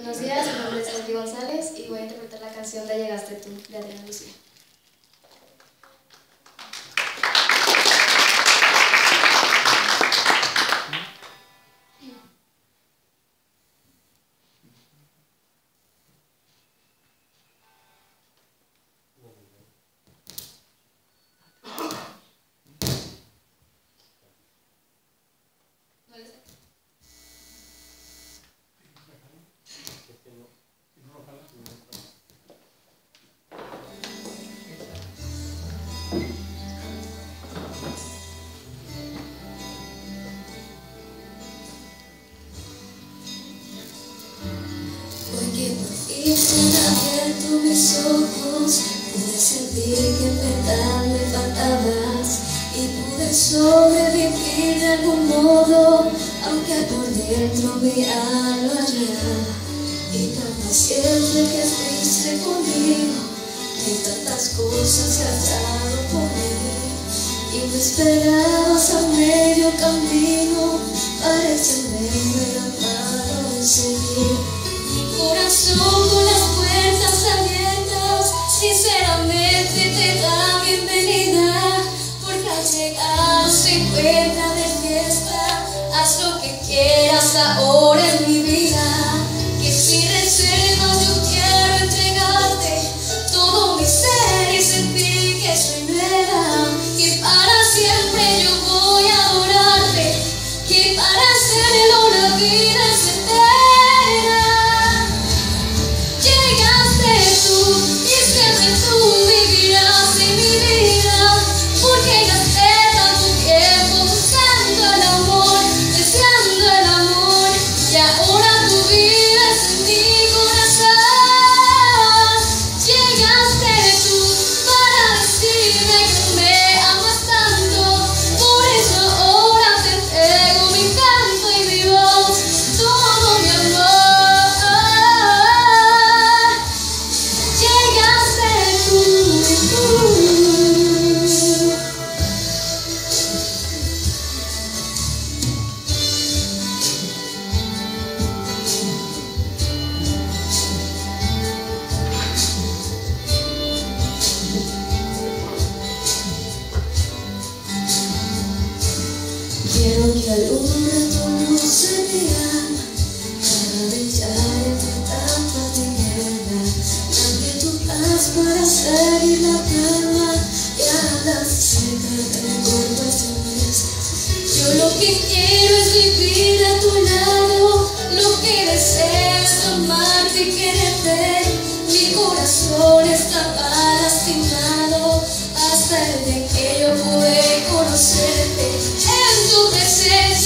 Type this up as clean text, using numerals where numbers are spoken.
Buenos días, mi nombre es Leslie González y voy a interpretar la canción de Llegaste tú, de Adriana Lucía. Porque por fin se han abierto mis ojos, pude sentir que en verdad me faltabas y pude sobrevivir de algún modo, aunque por dentro mi alma lloraba. Y tan paciente que fuiste conmigo, que tantas cosas que has dado por mí, y me esperabas a medio camino, pareciendo el amparo en seguir. Corazón con las puertas abiertas, sinceramente te da bienvenida, porque al llegar se encuentra de fiesta. Haz lo que quieras ahora en mi vida, que sin reservas yo quiero entregarte todo mi ser y sentir que soy nueva, que para siempre yo voy a adorarte, que para hacerlo una vida es eterna. Quiero que alumbre tu luz en mi alma, para brillar entre tanta tiniebla. Dame tu paz para seguir la calma y hablar cerca del cuerpo este mes. Yo lo que quiero es vivir a tu lado, lo que deseo es amarte y quererte. Mi corazón estaba lastimado hasta el día que yo pude conocerte. En tu presencia